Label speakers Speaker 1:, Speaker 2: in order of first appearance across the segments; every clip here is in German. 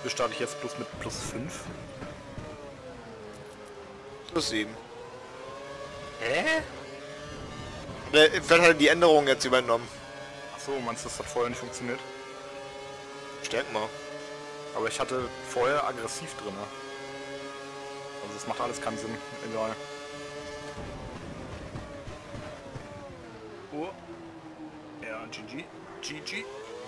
Speaker 1: Starte ich jetzt bloß mit +5?
Speaker 2: +7.
Speaker 1: Hä?
Speaker 2: Vielleicht hat er die Änderung jetzt übernommen.
Speaker 1: Achso, meinst du, das hat vorher nicht funktioniert?
Speaker 2: Ich denke mal.
Speaker 1: Aber ich hatte vorher aggressiv drin. Also das macht alles keinen Sinn. Egal. Oh. Ja, GG. GG.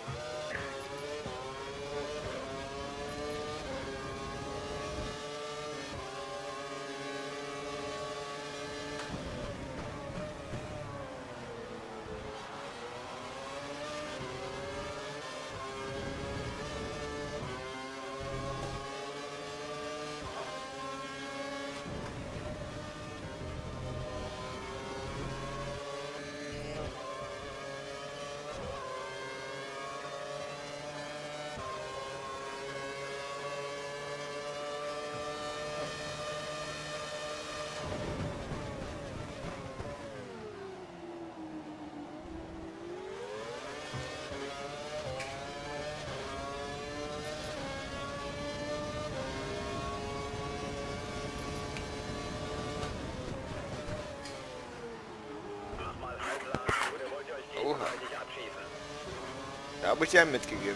Speaker 2: Oha. Da habe ich dir einen mitgegeben.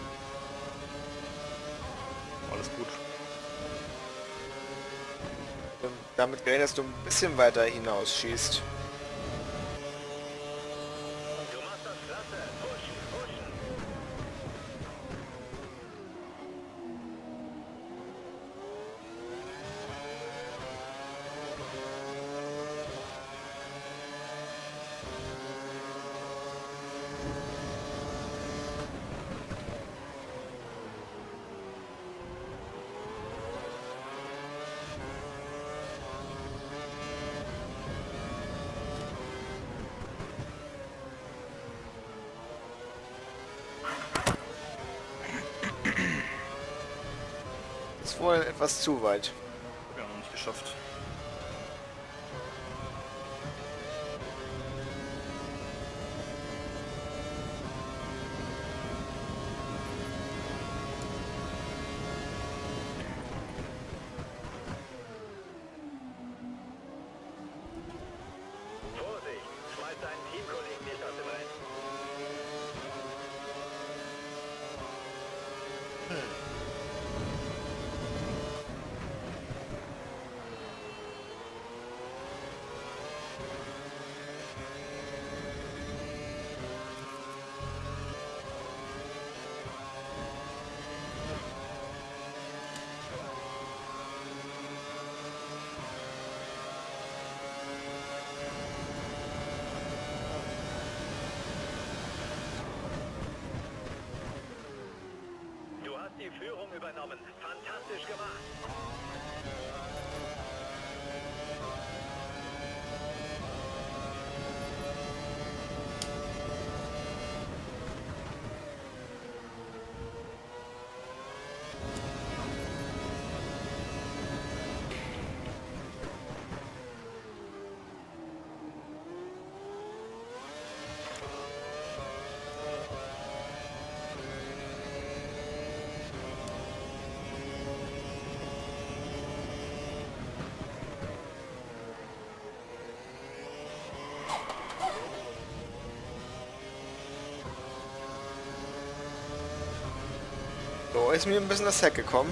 Speaker 1: Alles gut.
Speaker 2: Und damit gerechnet, dass du ein bisschen weiter hinausschießt.
Speaker 3: Du machst das klasse. Pushen, pushen.
Speaker 2: Das ist wohl etwas zu weit.
Speaker 1: Ja, noch nicht geschafft.
Speaker 3: Vorsicht, schmeiß deinen Teamkollegen nicht aus dem Rennen. Du hast die Führung übernommen. Fantastisch gemacht.
Speaker 2: So, ist mir ein bisschen das Heck gekommen.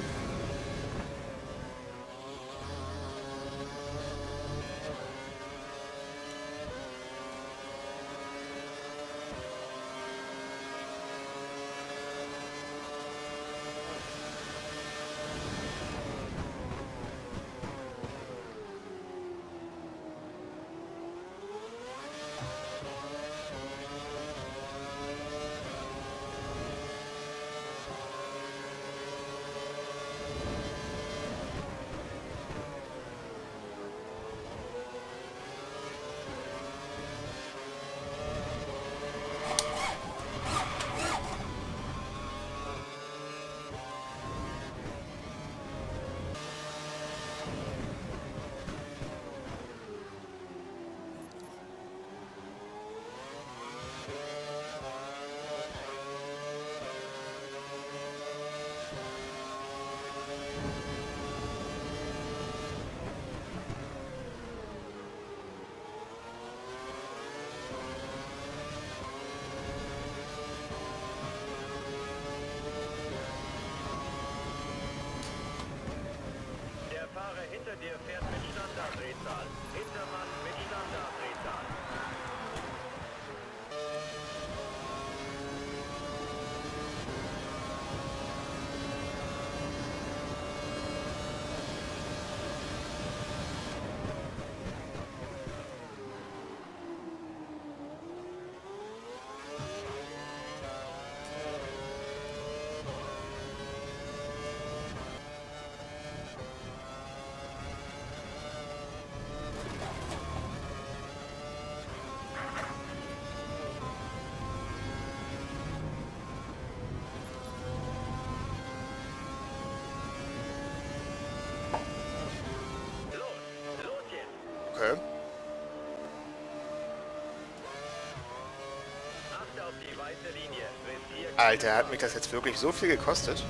Speaker 2: Alter, hat mich das jetzt wirklich so viel gekostet?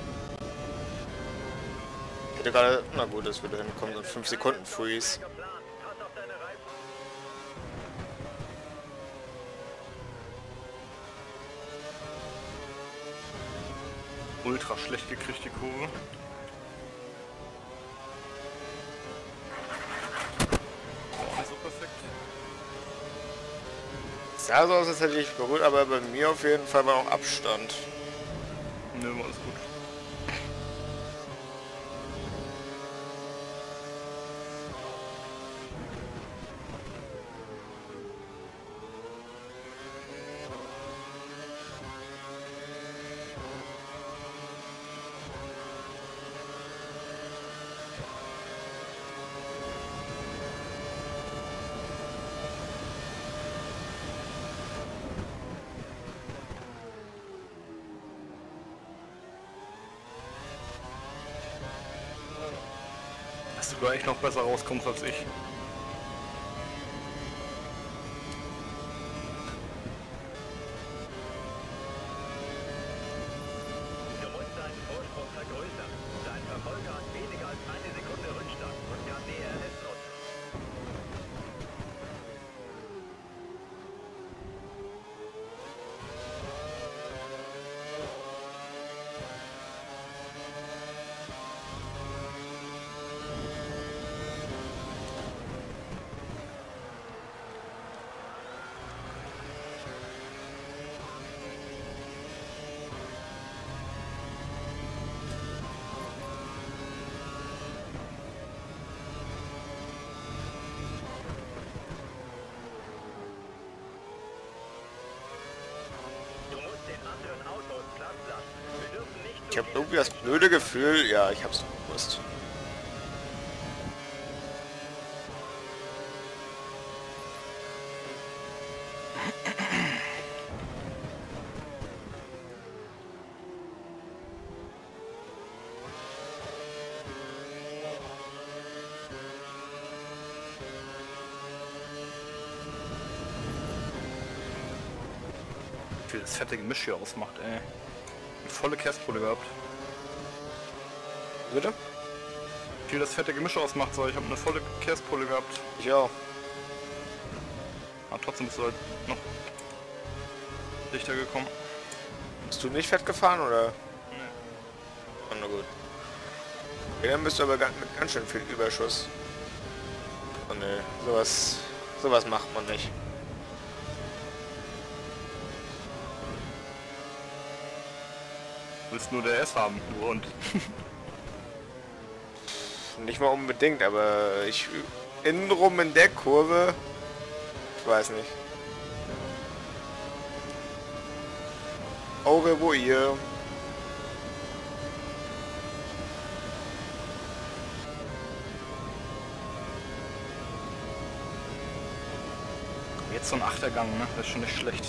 Speaker 2: Ich hätte gerade... Na gut, das würde hinkommen, so 5 Sekunden Freeze.
Speaker 3: Pass auf deine Reifen.
Speaker 1: Ultra schlecht gekriegt, die Kurve. Auch nicht so perfekt.
Speaker 2: Es sah so aus, als hätte ich berührt, aber bei mir auf jeden Fall war auch Abstand.
Speaker 1: Nö, alles gut. Dass du da echt noch besser rauskommst als ich.
Speaker 3: Du musst deinen Vorsprung vergrößern. Dein Verfolger hat weniger als eine Sekunde Rückstand und kann DRS nutzen. Du musst den anderen Autos Platz lassen. Wir dürfen nicht
Speaker 2: Ich
Speaker 3: zu
Speaker 2: habe
Speaker 3: viele
Speaker 2: irgendwie das blöde Gefühl... Ja, ich hab's gewusst.
Speaker 1: Wie viel das fette Gemisch hier ausmacht, ey. Eine volle Kerstpulle gehabt.
Speaker 2: Bitte?
Speaker 1: Wie viel das fette Gemisch ausmacht, so. Ich habe eine volle Kerstpulle gehabt.
Speaker 2: Ich auch.
Speaker 1: Aber trotzdem bist du halt noch dichter gekommen.
Speaker 2: Bist du nicht fett gefahren, oder?
Speaker 1: Nee.
Speaker 2: Oh, na gut. Ja, dann bist du aber mit ganz schön viel Überschuss. Oh ne, sowas macht man nicht.
Speaker 1: Du willst nur der S haben, du Hund.
Speaker 2: Nicht mal unbedingt, aber ich innenrum in der Kurve, ich weiß nicht. Au revoir.
Speaker 1: Jetzt so ein Achtergang, ne? Das ist schon nicht schlecht.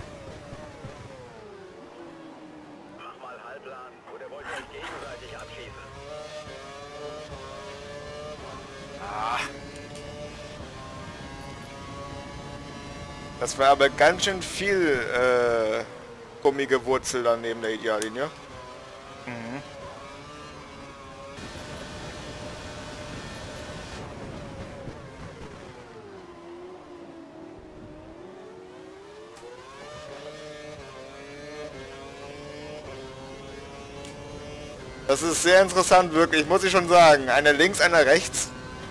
Speaker 3: Mach mal Halbplan oder wollt ihr euch gegenseitig abschießen?
Speaker 1: Ah,
Speaker 2: Das war aber ganz schön viel gummige Wurzel dann neben der Ideallinie.
Speaker 1: mhm.
Speaker 2: Das ist sehr interessant, wirklich, muss ich schon sagen. Einer links, einer rechts.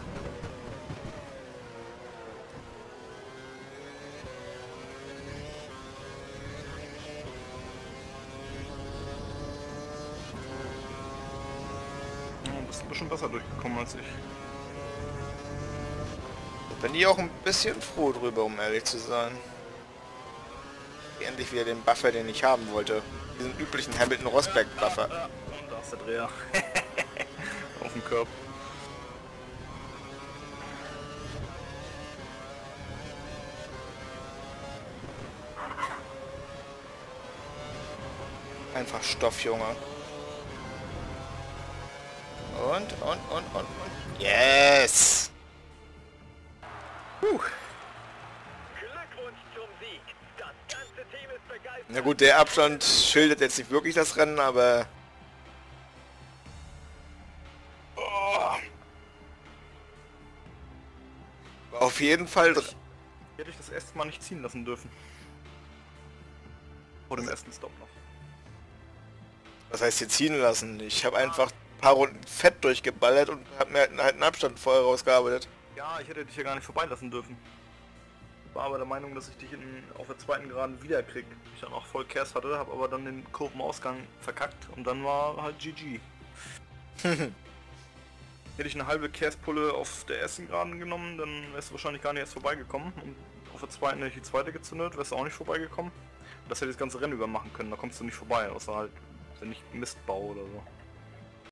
Speaker 1: Ja, du bist ein bisschen besser durchgekommen als ich.
Speaker 2: Bin ich auch ein bisschen froh drüber, um ehrlich zu sein. Endlich wieder den Buffer, den ich haben wollte. Diesen üblichen Hamilton-Rosberg-Buffer.
Speaker 1: Ja, und da ist der Dreher. Auf dem Körper.
Speaker 2: Einfach Stoff, Junge. Und. Yes!
Speaker 3: Glückwunsch zum Sieg. Das ganze Team ist begeistert.
Speaker 2: Na gut, der Abstand schildert jetzt nicht wirklich das Rennen, aber... Oh. War auf jeden Fall...
Speaker 1: Hätte ich das erste Mal nicht ziehen lassen dürfen. Vor dem ersten Stop noch.
Speaker 2: Was heißt hier ziehen lassen? Ich habe einfach ein paar Runden Fett durchgeballert und habe mir halt einen Abstand vorher rausgearbeitet.
Speaker 1: Ja, ich hätte dich ja gar nicht vorbeilassen dürfen. War aber der Meinung, dass ich dich auf der zweiten Geraden wiederkrieg. Ich dann auch voll Kers hatte, habe aber dann den Kurvenausgang verkackt und dann war halt GG. Hätte ich eine halbe Kerspulle auf der ersten Geraden genommen, dann wärst du wahrscheinlich gar nicht erst vorbeigekommen. Und auf der zweiten hätte ich die zweite gezündet, wärst du auch nicht vorbeigekommen. Das hätte ich das ganze Rennen über machen können, da kommst du nicht vorbei, außer halt, wenn ich Mist baue oder so.